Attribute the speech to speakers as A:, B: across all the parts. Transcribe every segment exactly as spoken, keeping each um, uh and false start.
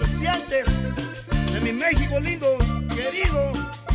A: comerciantes de mi México lindo, querido.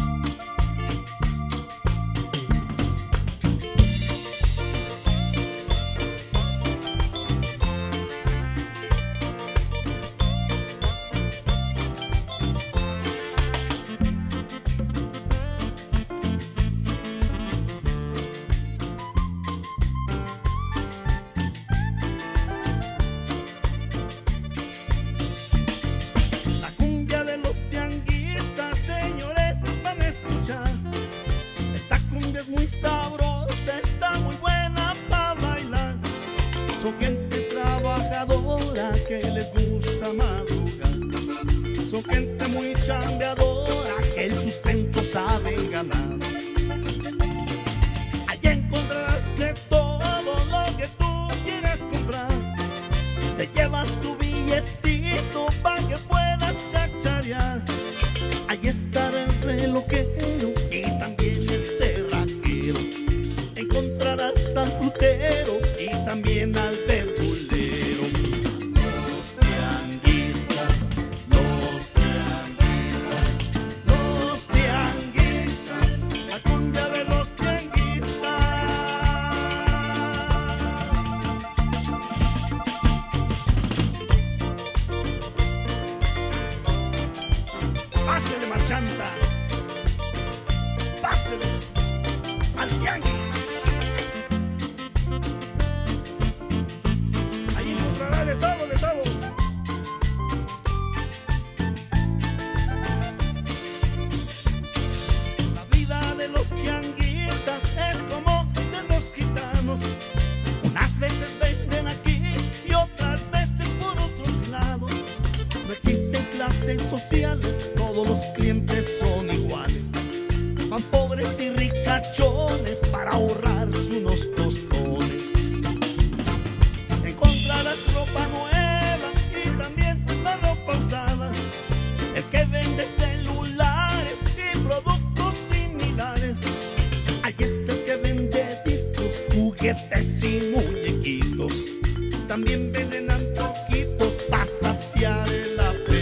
B: Muy sabrosa, está muy buena para bailar. Son gente trabajadora que les gusta madrugar. Son gente muy chambeadora que el sustento saben ganar. Allí encontrarás de todo lo que tú quieras comprar. Te llevas tu billetito para que puedas chacharear. Allí estará el relojero y también el cerrajero. Encontrarás al frutero y también al verdulero. Los tianguistas, los tianguistas, los tianguistas, la cumbia de los tianguistas. Pásele, marchanta, pásele al tianguis. Ahí encontrará de todo, de todo. La vida de los tianguistas es como de los gitanos. Unas veces venden aquí y otras veces por otros lados. No existen clases sociales, todos los clientes son iguales. Van pobres y ricachones para ahorrarse unos tostones. Encontrarás ropa nueva y también la ropa usada. El que vende celulares y productos similares. Ahí está el que vende discos, juguetes y muñequitos. También venden antojitos para saciar el apetito.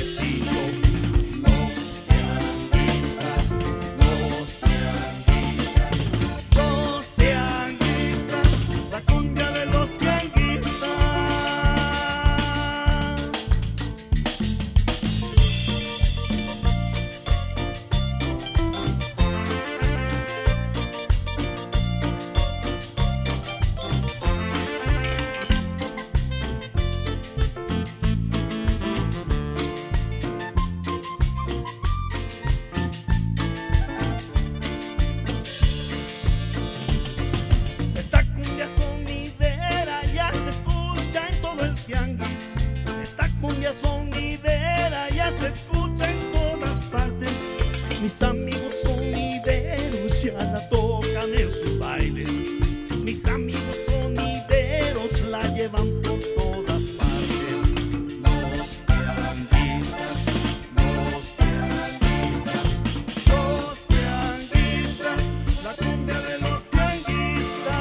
B: Sonidera ya se escucha en todas partes. Mis amigos sonideros ya la tocan en sus bailes. Mis amigos sonideros la llevan por todas partes. Los tianguistas, los tianguistas, los tianguistas, la cumbia de los tianguistas.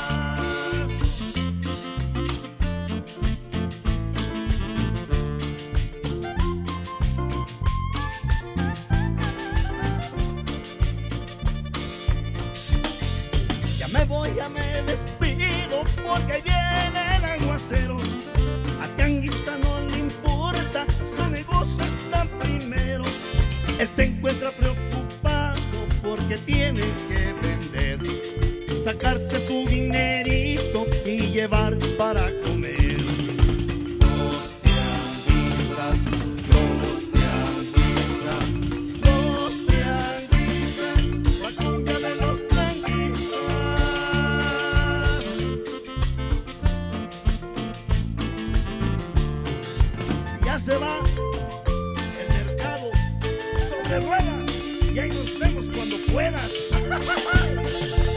B: Me voy, ya me despido porque ahí viene el aguacero. Al tianguista no le importa, su negocio está primero. Él se encuentra preocupado porque tiene que vender, sacarse su dinerito y llevar para comer. Los tianguistas, los tianguistas, los tianguistas, la cumbia de los se va el mercado sobre ruedas y ahí nos vemos cuando puedas.